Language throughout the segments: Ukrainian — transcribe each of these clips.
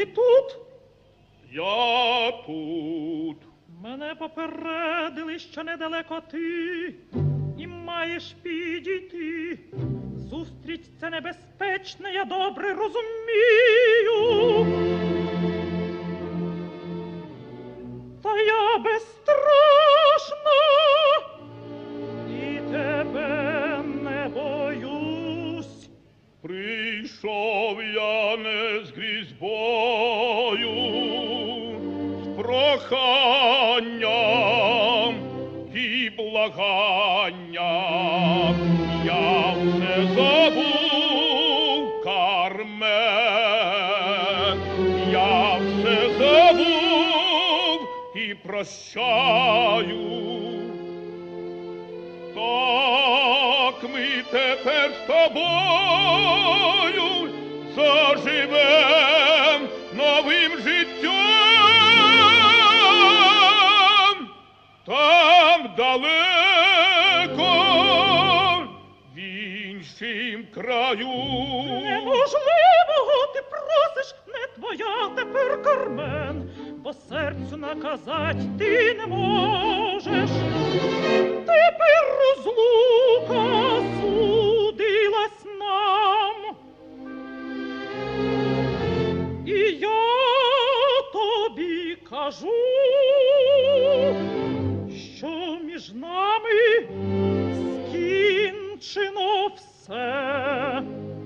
Ти тут? Я тут. Мене попередили, що недалеко ти, і маєш підійти. Зустріч це небезпечна, я добре розумію. Та я безстрашна і тебе не боюсь. Прийшов я не скрізь бою, з проханням і благанням. Я все забув, Кармен, я все забув і прощаю. Так ми тепер з тобою заживем новим життям. Там далеко, в іншім краю. Неможливого ти просиш, не твоя тепер, Кармен, бо серцю наказать ти не можеш. Тепер розлука судилась нам. І я тобі кажу, що між нами скінчено все.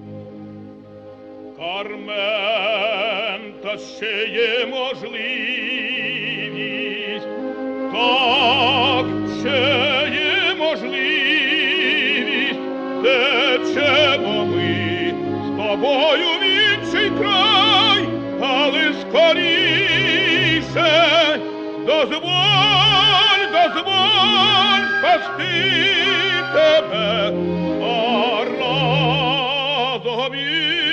Кармен, та ще є можливість, так, ще є можливість, течемо ми з тобою в інший край, але скоріше дозволь спасти тебе, а разом і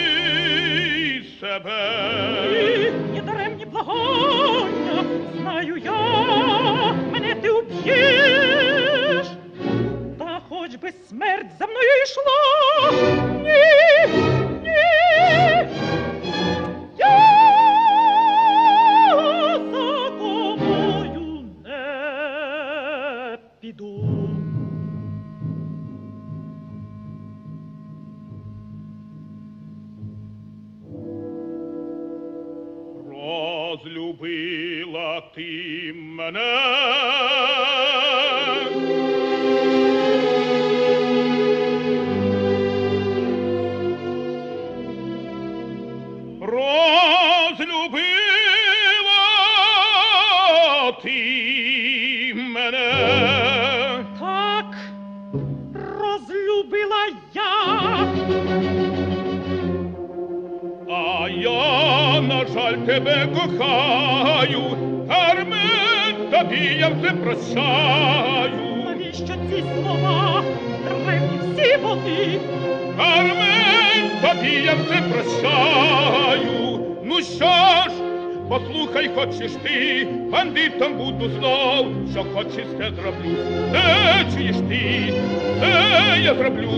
себе. Ні даремні благання, знаю я, мене ти уб'єш. Та хоч би смерть за мною йшла, ні, я за тобою не піду. Розлюбила ти мене, розлюбила ти мене. Так, розлюбила я. А я, на жаль, тебе кохаю, Кармен, тобі я все прощаю. Навіщо ці слова, даремні всі вони? Кармен, тобі я все прощаю. Ну що ж, послухай, хочеш ти, бандитом буду знов, що хочеш, те зроблю. Те чуєш ти, те я зроблю.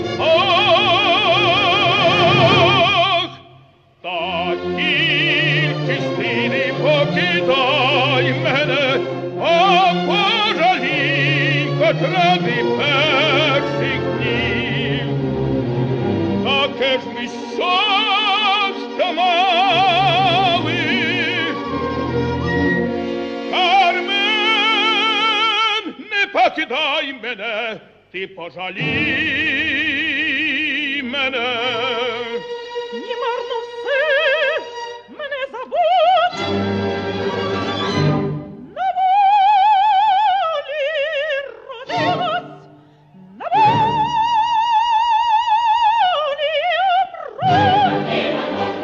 Ах, та тільки ж ти не покидай мене, а пожалій, хоч ради перших днів. Таке ж ми щастя мали, Кармен, не покидай мене, ти пожалій мене. Ні, марно все, мене забудь. На волі родилась, на волі умру.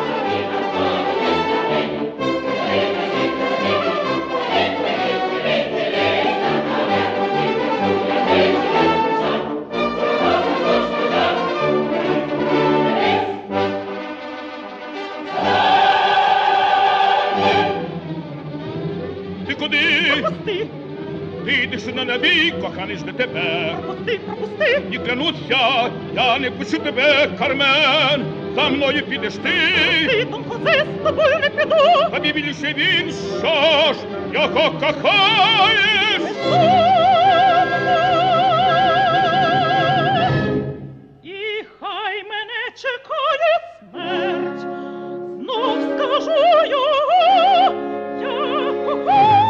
Ти куди? Пропусти, Ти йдеш на небі, коханий жде тебе. пропусти, пропусти. І клянуся, я не пущу тебе, Кармен. за мною підеш ти. Світом кози з тобою не піду. Тобі більше він, що ж, його кохаєш? І хай мене чекає смерть, знов скажу його, я кохаю.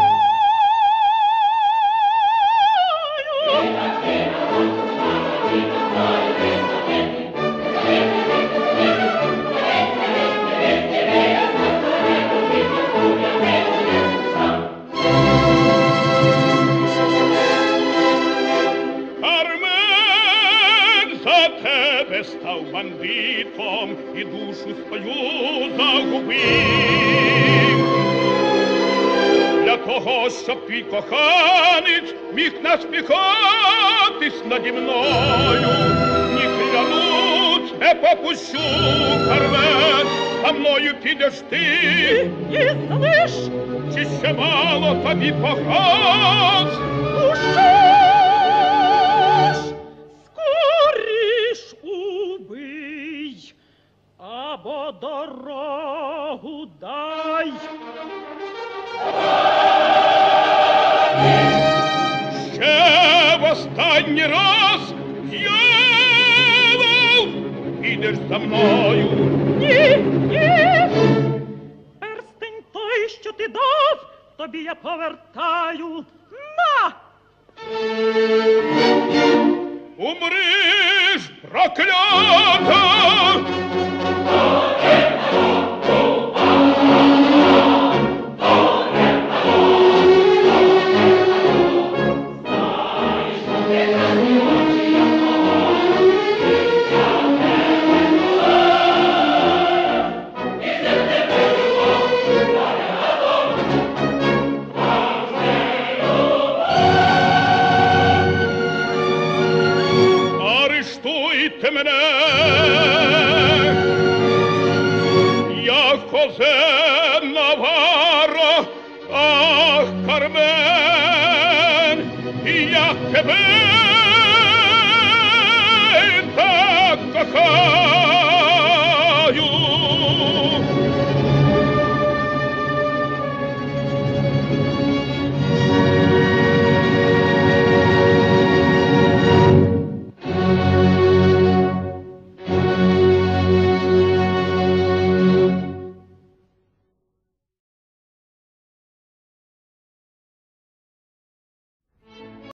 За тебе став бандитом і душу свою загубив. Для того, щоб твій коханець міг насміхатись наді мною, ні клянусь, не попущу, Кармен, за мною підеш ти. І залиш, чи ще мало тобі погроз? у що? Убий, або дорогу дай. Ще в останній раз, дьявол, підеш за мною. Ні, ні, перстень той, що ти дав, тобі я повертаю. На! Умри ж, проклята! Арештуйте мене, я Хозе Наваро, ах, Кармен, я тебе так кохаю.